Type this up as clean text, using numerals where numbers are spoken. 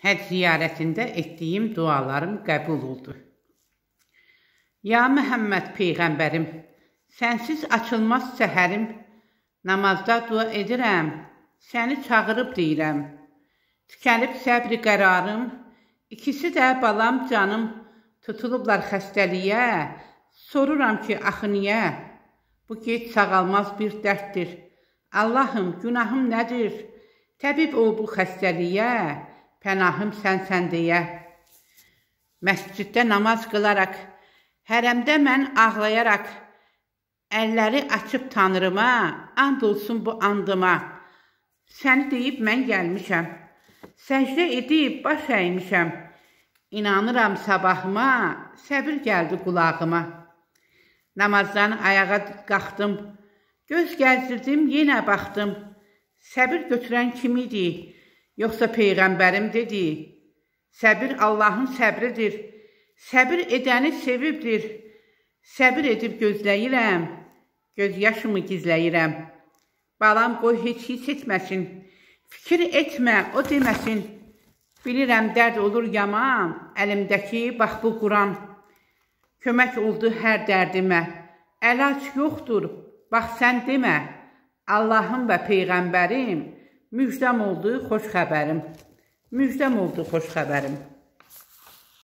Həcc ziyarətində etdiyim dualarım qəbul oldu. Ya Məhəmməd Peyğəmbərim, sənsiz açılmaz səhərim, namazda dua edirəm, səni çağırıb deyirəm. Tükənib səbri qərarım, ikisi də balam canım, tutulublar xəstəliyə, soruram ki, axı niyə? Bu gec sağalmaz bir dərddir. Allahım, günahım nədir? Təbib ol bu xəstəliyə, pənahım sənsən deyə. Məsciddə namaz qılaraq, hərəmdə mən ağlayaraq, əlləri açıb tanrıma, and olsun bu andıma. Səni deyib mən gəlmişəm, səcdə edib baş əymişəm. İnanıram sabahıma, səbir gəldi qulağıma. Namazdan ayağa qalxdım, göz gəzdirdim, yenə baxdım. Səbir götürən kim idi, yoxsa Peyğəmbərim dedi. Səbir Allahın səbridir, səbir edəni sevibdir. Səbir edib gözləyirəm, göz yaşımı gizləyirəm. Balam qoy heç hiss etməsin, fikir etmə, o deməsin. Bilirəm dərd olur yaman, əlimdəki bax bu Quran. Kömək oldu hər dərdimə, əlac yoxdur, bax sən demə. Allahım və Peyğəmbərim, müjdəm oldu xoş xəbərim. Müjdəm oldu xoş xəbərim.